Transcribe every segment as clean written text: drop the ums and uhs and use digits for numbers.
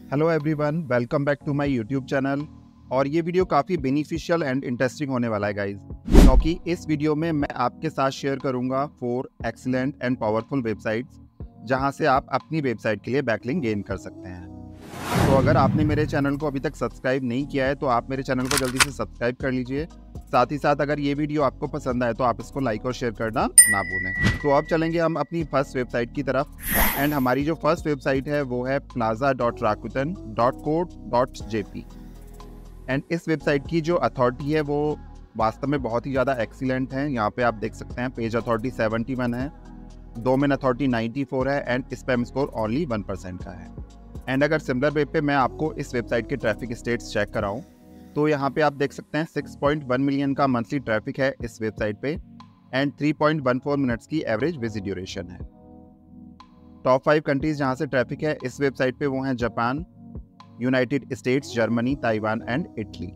Hello everyone, welcome back to my YouTube channel. और ये video काफ़ी बेनिफिशियल एंड इंटरेस्टिंग होने वाला है गाइज, क्योंकि इस वीडियो में मैं आपके साथ शेयर करूंगा 4 एक्सीलेंट एंड पावरफुल वेबसाइट्स जहां से आप अपनी वेबसाइट के लिए बैकलिंक गेन कर सकते हैं। तो अगर आपने मेरे चैनल को अभी तक सब्सक्राइब नहीं किया है तो आप मेरे चैनल को जल्दी से सब्सक्राइब कर लीजिए। साथ ही साथ अगर ये वीडियो आपको पसंद आए तो आप इसको लाइक और शेयर करना ना भूलें। तो अब चलेंगे हम अपनी फर्स्ट वेबसाइट की तरफ। एंड हमारी जो फर्स्ट वेबसाइट है वो है plaza.rakuten.co.jp। एंड इस वेबसाइट की जो अथॉरिटी है वो वास्तव में बहुत ही ज़्यादा एक्सीलेंट है। यहाँ पे आप देख सकते हैं पेज अथॉरिटी 71 है, डोमेन अथॉरिटी 94 है एंड स्पैम स्कोर ओनली 1% का है। एंड अगर सिमिलर वेब पे मैं आपको इस वेबसाइट के ट्रैफिक स्टेट्स चेक कराऊं तो यहाँ पे आप देख सकते हैं 6.1 मिलियन का मंथली ट्रैफिक है इस वेबसाइट पे एंड 3.14 मिनट्स की एवरेज विजिट ड्यूरेशन है। टॉप 5 कंट्रीज जहाँ से ट्रैफिक है इस वेबसाइट पे वो हैं Japan, United States, Germany, Taiwan and Italy.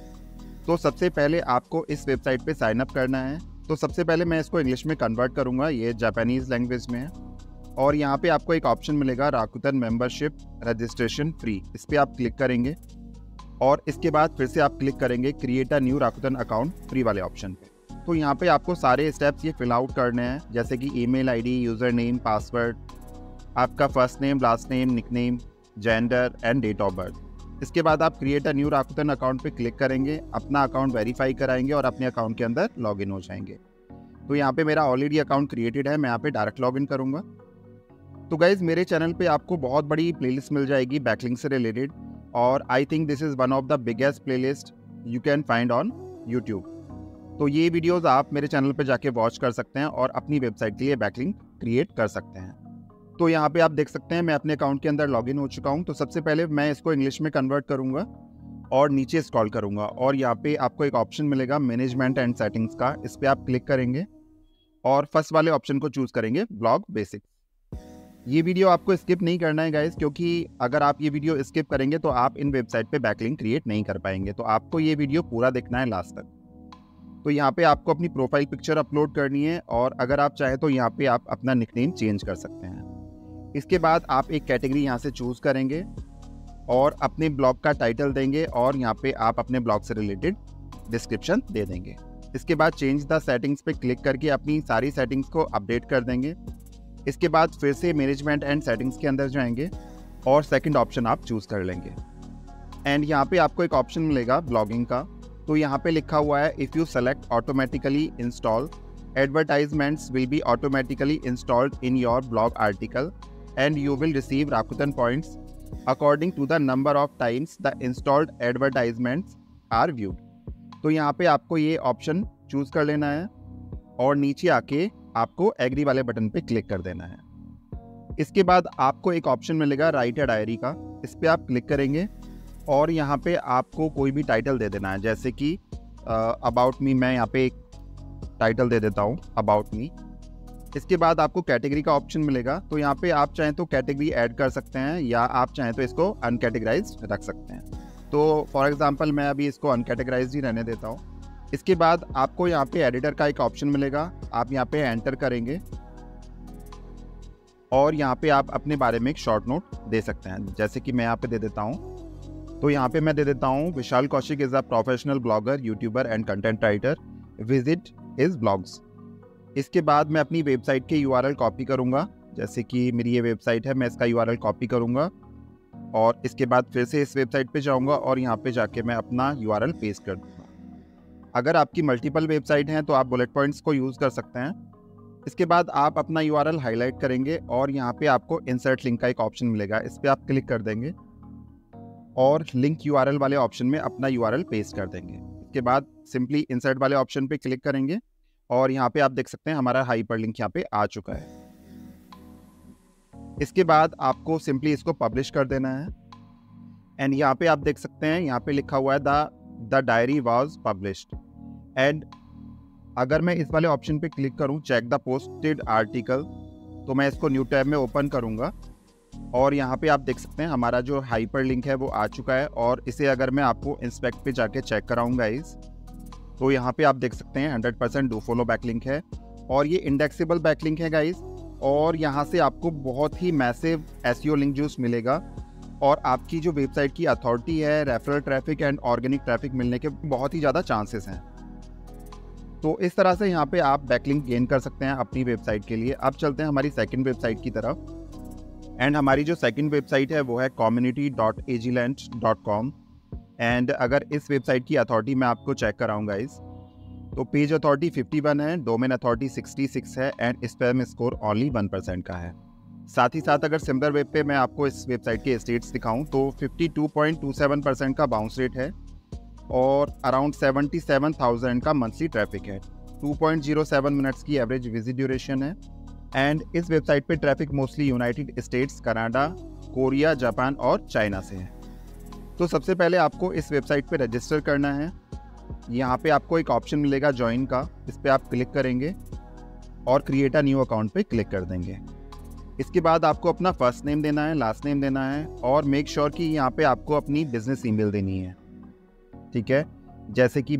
तो सबसे पहले आपको इस वेबसाइट पे साइन अप करना है। तो सबसे पहले मैं इसको इंग्लिश में कन्वर्ट करूँगा, ये जापानीज़ लैंग्वेज में है। और यहाँ पे आपको एक ऑप्शन मिलेगा राकुतन मेंबरशिप रजिस्ट्रेशन फ्री, इस पर आप क्लिक करेंगे और इसके बाद फिर से आप क्लिक करेंगे create a new Rakuten account free वाले ऑप्शन पे। तो यहाँ पे आपको सारे स्टेप्स ये फिल आउट करने हैं, जैसे कि email ID, user name, password, आपका first name, last name, nickname, gender and date of birth. इसके बाद आप create a new Rakuten account पे क्लिक करेंगे, अपना अकाउंट वेरीफाई कराएंगे और अपने अकाउंट के अंदर लॉगिन हो जाएंगे। तो यहाँ पे मेरा ऑलरेडी अकाउंट क्रिएटेड है, मैं यहाँ पे डायरेक्ट लॉगिन करूँगा। तो गाइज मेरे चैनल पे आपको बहुत बड़ी प्लेलिस्ट मिल जाएगी बैकलिंक से रिलेटेड, और I think this is one of the biggest playlist you can find on YouTube. तो ये वीडियोस आप मेरे चैनल पे जाके वॉच कर सकते हैं और अपनी वेबसाइट के लिए बैकलिंक क्रिएट कर सकते हैं। तो यहाँ पे आप देख सकते हैं मैं अपने अकाउंट के अंदर लॉगिन हो चुका हूँ। तो सबसे पहले मैं इसको इंग्लिश में कन्वर्ट करूँगा और नीचे स्क्रॉल करूँगा और यहाँ पे आपको एक ऑप्शन मिलेगा मैनेजमेंट एंड सेटिंग्स का, इस पर आप क्लिक करेंगे और फर्स्ट वाले ऑप्शन को चूज़ करेंगे ब्लॉग बेसिक्स। ये वीडियो आपको स्किप नहीं करना है गाइस, क्योंकि अगर आप ये वीडियो स्किप करेंगे तो आप इन वेबसाइट पे बैकलिंक क्रिएट नहीं कर पाएंगे। तो आपको ये वीडियो पूरा देखना है लास्ट तक। तो यहाँ पे आपको अपनी प्रोफाइल पिक्चर अपलोड करनी है और अगर आप चाहें तो यहाँ पे आप अपना निकनेम चेंज कर सकते हैं। इसके बाद आप एक कैटेगरी यहाँ से चूज़ करेंगे और अपने ब्लॉग का टाइटल देंगे और यहाँ पे आप अपने ब्लॉग से रिलेटेड डिस्क्रिप्शन दे देंगे। इसके बाद चेंज द सेटिंग्स पे क्लिक करके अपनी सारी सेटिंग्स को अपडेट कर देंगे। इसके बाद फिर से मैनेजमेंट एंड सेटिंग्स के अंदर जाएंगे और सेकंड ऑप्शन आप चूज़ कर लेंगे। एंड यहाँ पे आपको एक ऑप्शन मिलेगा ब्लॉगिंग का। तो यहाँ पे लिखा हुआ है if you select automatically install advertisements will be automatically installed in your blog article and you will receive Rakuten points according to the number of times the installed advertisements are viewed. तो यहाँ पे आपको ये option choose कर लेना है और नीचे आके आपको एग्री वाले बटन पे क्लिक कर देना है। इसके बाद आपको एक ऑप्शन मिलेगा राइट अ डायरी का, इस पर आप क्लिक करेंगे और यहाँ पे आपको कोई भी टाइटल दे देना है, जैसे कि अबाउट मी, मैं यहाँ पे एक टाइटल दे देता हूँ अबाउट मी। इसके बाद आपको कैटेगरी का ऑप्शन मिलेगा, तो यहाँ पे आप चाहें तो कैटेगरी ऐड कर सकते हैं या आप चाहें तो इसको अनकैटेगराइज्ड रख सकते हैं। तो फॉर एग्जांपल मैं अभी इसको अनकैटेगराइज्ड ही रहने देता हूँ। इसके बाद आपको यहाँ पे एडिटर का एक ऑप्शन मिलेगा, आप यहाँ पे एंटर करेंगे और यहाँ पे आप अपने बारे में एक शॉर्ट नोट दे सकते हैं, जैसे कि मैं यहाँ पे दे देता हूँ। तो यहाँ पे मैं दे देता हूँ Vishal Kaushik is a professional blogger, YouTuber and content writer, visit his blogs. इसके बाद मैं अपनी वेबसाइट के यूआरएल कॉपी करूँगा, जैसे कि मेरी ये वेबसाइट है, मैं इसका यूआरएल कॉपी करूँगा और इसके बाद फिर से इस वेबसाइट पे जाऊँगा और यहाँ पे जाके मैं अपना यूआरएल पेस्ट कर दूँगा। अगर आपकी मल्टीपल वेबसाइट हैं तो आप बुलेट पॉइंट्स को यूज़ कर सकते हैं। इसके बाद आप अपना यूआरएल हाईलाइट करेंगे और यहाँ पे आपको इंसर्ट लिंक का एक ऑप्शन मिलेगा, इस पर आप क्लिक कर देंगे और लिंक यूआरएल वाले ऑप्शन में अपना यूआरएल पेस्ट कर देंगे। इसके बाद सिंपली इंसर्ट वाले ऑप्शन पे क्लिक करेंगे और यहाँ पे आप देख सकते हैं हमारा हाइपर लिंक यहाँ पे आ चुका है। इसके बाद आपको सिंपली इसको पब्लिश कर देना है एंड यहाँ पे आप देख सकते हैं यहाँ पे लिखा हुआ है the diary was published. And अगर मैं इस वाले ऑप्शन पे क्लिक करूं चेक द पोस्टेड आर्टिकल, तो मैं इसको न्यू टैब में ओपन करूंगा और यहाँ पे आप देख सकते हैं हमारा जो हाइपर लिंक है वो आ चुका है। और इसे अगर मैं आपको इंस्पेक्ट पे जाके चेक कराऊंगा गाइस, तो यहाँ पे आप देख सकते हैं 100% डू फॉलो बैकलिंक है और ये इंडेक्सेबल बैकलिंक है गाइस। और यहाँ से आपको बहुत ही मैसिव एसईओ लिंक जूस मिलेगा और आपकी जो वेबसाइट की अथॉरिटी है, referral traffic and organic traffic मिलने के बहुत ही ज़्यादा चांसेस हैं। तो इस तरह से यहाँ पे आप बैकलिंक गेन कर सकते हैं अपनी वेबसाइट के लिए। अब चलते हैं हमारी सेकंड वेबसाइट की तरफ। एंड हमारी जो सेकंड वेबसाइट है वो है community.agilent.com। एंड अगर इस वेबसाइट की अथॉरिटी मैं आपको चेक कराऊंगा तो पेज अथॉरिटी 51 है, डोमेन अथॉरिटी 66 है एंड स्पैम स्कोर ओनली 1% का है। साथ ही साथ अगर सिमिलर वेब पे मैं आपको इस वेबसाइट के स्टेट्स दिखाऊं तो 52.27% का बाउंस रेट है और अराउंड 77,000 का मंथली ट्रैफिक है। 2.07 मिनट्स की एवरेज विजिट ड्यूरेशन है एंड इस वेबसाइट पे traffic mostly United States, Canada, Korea, Japan और चाइना से है। तो सबसे पहले आपको इस वेबसाइट पे रजिस्टर करना है। यहाँ पे आपको एक ऑप्शन मिलेगा ज्वाइन का, इस पर आप क्लिक करेंगे और क्रिएट अ न्यू अकाउंट पे क्लिक कर देंगे। इसके बाद आपको अपना फर्स्ट नेम देना है, लास्ट नेम देना है और मेक श्योर कि यहाँ पे आपको अपनी बिजनेस ईमेल देनी है, ठीक है। जैसे कि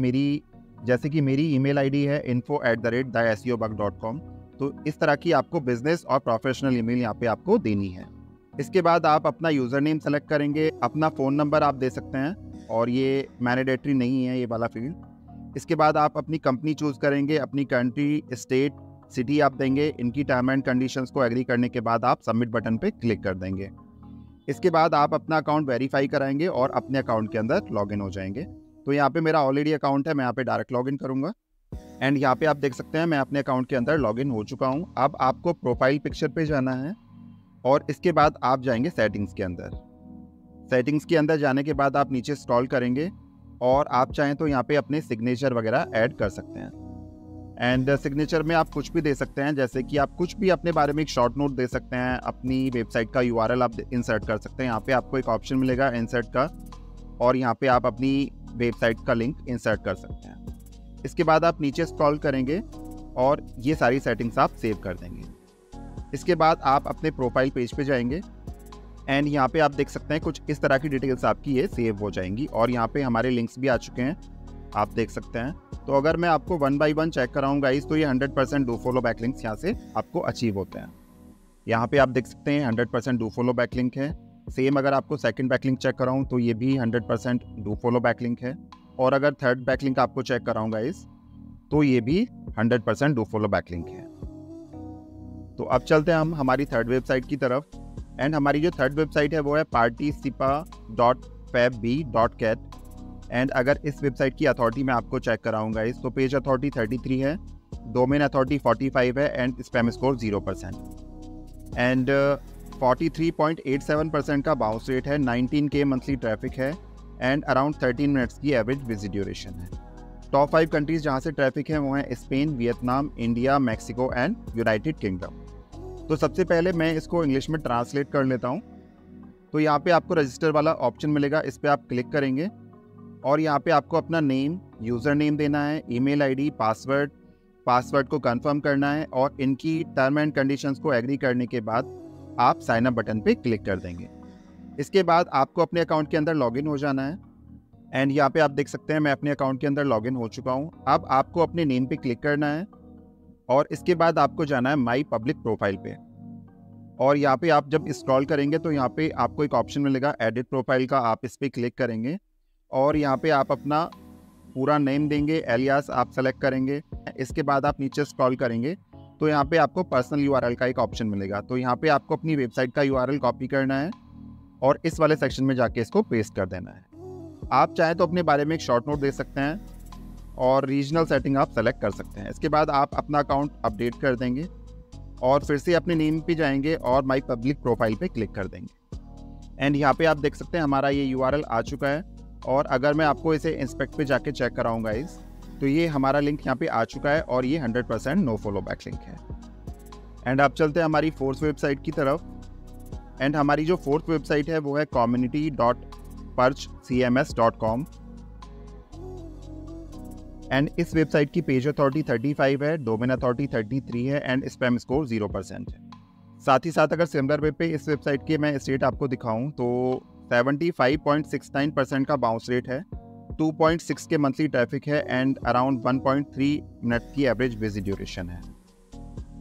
मेरी ईमेल आईडी है info@theseobug.com। तो इस तरह की आपको बिजनेस और प्रोफेशनल ईमेल यहाँ पे आपको देनी है। इसके बाद आप अपना यूज़र नेम सेलेक्ट करेंगे, अपना फ़ोन नंबर आप दे सकते हैं और ये मैंडेटरी नहीं है ये वाला फील्ड। इसके बाद आप अपनी कंपनी चूज़ करेंगे, अपनी कंट्री, स्टेट, सिटी आप देंगे। इनकी टर्म एंड कंडीशंस को एग्री करने के बाद आप सबमिट बटन पे क्लिक कर देंगे। इसके बाद आप अपना अकाउंट वेरीफाई कराएंगे और अपने अकाउंट के अंदर लॉगिन हो जाएंगे। तो यहाँ पे मेरा ऑलरेडी अकाउंट है, मैं यहाँ पे डायरेक्ट लॉगिन करूँगा एंड यहाँ पे आप देख सकते हैं मैं अपने अकाउंट के अंदर लॉगिन हो चुका हूँ। अब आपको प्रोफाइल पिक्चर पे जाना है और इसके बाद आप जाएंगे सेटिंग्स के अंदर। सेटिंग्स के अंदर जाने के बाद आप नीचे स्क्रॉल करेंगे और आप चाहें तो यहाँ पे अपने सिग्नेचर वगैरह ऐड कर सकते हैं। एंड सिग्नेचर में आप कुछ भी दे सकते हैं, जैसे कि आप कुछ भी अपने बारे में एक शॉर्ट नोट दे सकते हैं, अपनी वेबसाइट का यूआरएल आप इंसर्ट कर सकते हैं। यहाँ पे आपको एक ऑप्शन मिलेगा इंसर्ट का और यहाँ पे आप अपनी वेबसाइट का लिंक इंसर्ट कर सकते हैं। इसके बाद आप नीचे स्क्रॉल करेंगे और ये सारी सेटिंग्स आप सेव कर देंगे। इसके बाद आप अपने प्रोफाइल पेज पे जाएंगे एंड यहाँ पे आप देख सकते हैं कुछ इस तरह की डिटेल्स आपकी ये सेव हो जाएंगी और यहाँ पे हमारे लिंक्स भी आ चुके हैं, आप देख सकते हैं। तो अगर मैं आपको 1 बाय 1 चेक कराऊँ गाइस तो ये 100% डू फॉलो बैकलिंक्स यहाँ से आपको अचीव होते हैं। यहाँ पे आप देख सकते हैं 100% डू फॉलो बैकलिंक है। सेम अगर आपको सेकंड बैकलिंक चेक कराऊँ तो ये भी 100% डू फॉलो बैकलिंक है और अगर थर्ड बैकलिंक आपको चेक कराऊँ गाइस तो ये भी 100% डू फॉलो बैकलिंक है। तो अब चलते हैं हम हमारी थर्ड वेबसाइट की तरफ एंड हमारी जो थर्ड वेबसाइट है वो है participa.fab.cat एंड अगर इस वेबसाइट की अथॉरिटी मैं आपको चेक कराऊंगा तो पेज अथॉरिटी 33 है, डोमेन अथॉरिटी 45 है एंड स्पैम स्कोर 0% एंड 43.87% का बाउंस रेट है, 19K मंथली ट्रैफिक है एंड अराउंड 13 मिनट्स की एवरेज विजिट ड्यूरेशन है। टॉप 5 कंट्रीज जहाँ से ट्रैफिक है वो हैं Spain, Vietnam, India, Mexico and United Kingdom. तो सबसे पहले मैं इसको इंग्लिश में ट्रांसलेट कर लेता हूँ। तो यहाँ पे आपको रजिस्टर वाला ऑप्शन मिलेगा, इस पर आप क्लिक करेंगे और यहाँ पे आपको अपना नेम, यूज़र नेम देना है, ईमेल आईडी, पासवर्ड को कंफर्म करना है और इनकी टर्म एंड कंडीशंस को एग्री करने के बाद आप साइन अप बटन पे क्लिक कर देंगे। इसके बाद आपको अपने अकाउंट के अंदर लॉगिन हो जाना है एंड यहाँ पे आप देख सकते हैं मैं अपने अकाउंट के अंदर लॉगिन हो चुका हूँ। अब आपको अपने नेम पे क्लिक करना है और इसके बाद आपको जाना है माई पब्लिक प्रोफाइल पे और यहाँ पे आप जब स्क्रॉल करेंगे तो यहाँ पे आपको एक ऑप्शन मिलेगा एडिट प्रोफाइल का, आप इस पर क्लिक करेंगे और यहाँ पे आप अपना पूरा नेम देंगे, एलियास आप सेलेक्ट करेंगे। इसके बाद आप नीचे स्क्रॉल करेंगे तो यहाँ पे आपको पर्सनल यूआरएल का एक ऑप्शन मिलेगा। तो यहाँ पे आपको अपनी वेबसाइट का यूआरएल कॉपी करना है और इस वाले सेक्शन में जाके इसको पेस्ट कर देना है। आप चाहें तो अपने बारे में एक शॉर्ट नोट दे सकते हैं और रीजनल सेटिंग आप सेलेक्ट कर सकते हैं। इसके बाद आप अपना अकाउंट अपडेट कर देंगे और फिर से अपने नेम पे जाएंगे और माई पब्लिक प्रोफाइल पे क्लिक कर देंगे एंड यहाँ पे आप देख सकते हैं हमारा ये यूआरएल आ चुका है और अगर मैं आपको इसे इंस्पेक्ट पे जाके चेक कराऊंगा तो ये हमारा लिंक यहाँ पे आ चुका है और ये 100% नो फॉलो बैक लिंक है। एंड आप चलते हैं हमारी फोर्थ वेबसाइट की तरफ एंड हमारी जो फोर्थ वेबसाइट है वो है community.perchcms.com एंड इस वेबसाइट की पेज अथॉरिटी 35 है, डोमेन अथॉरिटी 33 है एंड स्पैम स्कोर 0% है। साथ ही साथ अगर सिमिलर वेब पे इस वेबसाइट के मैं स्टेट आपको दिखाऊं तो 75.69% का बाउंस रेट है, 2.6 के मंथली ट्रैफिक है एंड अराउंड 1.3 मिनट की एवरेज विजिट ड्यूरेशन है।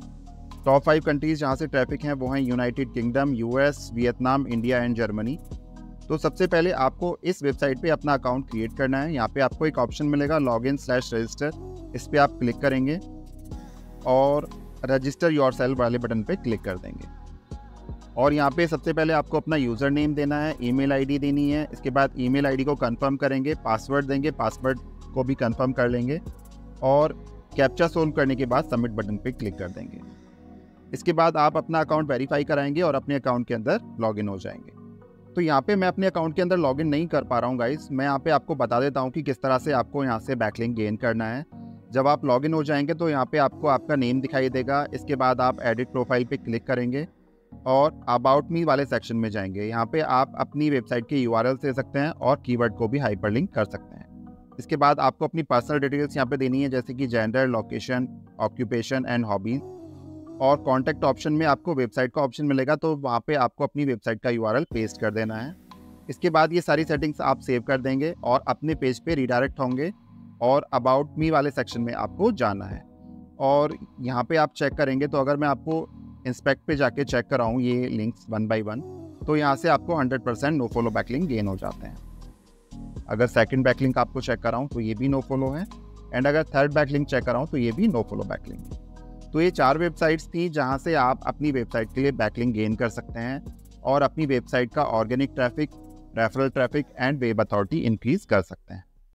टॉप 5 कंट्रीज जहाँ से ट्रैफिक हैं वो हैं United Kingdom, US, Vietnam, India and Germany तो सबसे पहले आपको इस वेबसाइट पे अपना अकाउंट क्रिएट करना है। यहाँ पे आपको एक ऑप्शन मिलेगा लॉगिन/रजिस्टर, इस पर आप क्लिक करेंगे और रजिस्टर योरसेल्फ वाले बटन पे क्लिक कर देंगे। और यहाँ पे सबसे पहले आपको अपना यूज़र नेम देना है, ईमेल आईडी देनी है। इसके बाद ईमेल आईडी को कंफर्म करेंगे, पासवर्ड देंगे, पासवर्ड को भी कंफर्म कर लेंगे और कैप्चा सोल्व करने के बाद सबमिट बटन पे क्लिक कर देंगे। इसके बाद आप अपना अकाउंट वेरीफाई कराएंगे और अपने अकाउंट के अंदर लॉगिन हो जाएंगे। तो यहाँ पे मैं अपने अकाउंट के अंदर लॉगिन नहीं कर पा रहा हूँ गाइस। मैं यहाँ पे आपको बता देता हूँ कि किस तरह से आपको यहाँ से बैकलिंक गेन करना है। जब आप लॉगिन हो जाएंगे तो यहाँ पे आपको आपका नेम दिखाई देगा। इसके बाद आप एडिट प्रोफाइल पे क्लिक करेंगे और अबाउट मी वाले सेक्शन में जाएंगे। यहाँ पे आप अपनी वेबसाइट के URL दे सकते हैं और कीवर्ड को भी हाइपरलिंक कर सकते हैं। इसके बाद आपको अपनी पर्सनल डिटेल्स यहाँ पे देनी है, जैसे कि gender, location, occupation and hobbies. और कॉन्टैक्ट ऑप्शन में आपको वेबसाइट का ऑप्शन मिलेगा, तो वहाँ पे आपको अपनी वेबसाइट का URL पेस्ट कर देना है। इसके बाद ये सारी सेटिंग्स आप सेव कर देंगे और अपने पेज पे रिडायरेक्ट होंगे और अबाउट मी वाले सेक्शन में आपको जाना है। और यहाँ पे आप चेक करेंगे तो अगर मैं आपको इंस्पेक्ट पे जाके चेक कराऊँ ये लिंक्स 1 by 1, तो यहाँ से आपको 100% नो फॉलो बैकलिंक गेन हो जाते हैं। अगर सेकंड बैकलिंक आपको चेक कराऊँ तो ये भी नो फॉलो है, एंड अगर थर्ड बैकलिंक चेक कराऊँ तो ये भी नो फॉलो बैकलिंक। तो ये 4 वेबसाइट्स थी जहाँ से आप अपनी वेबसाइट के लिए बैकलिंक गेन कर सकते हैं और अपनी वेबसाइट का organic traffic, referral traffic and web authority increase कर सकते हैं।